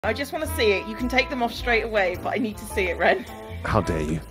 I just want to see it. You can take them off straight away, but I need to see it, Ren. How dare you?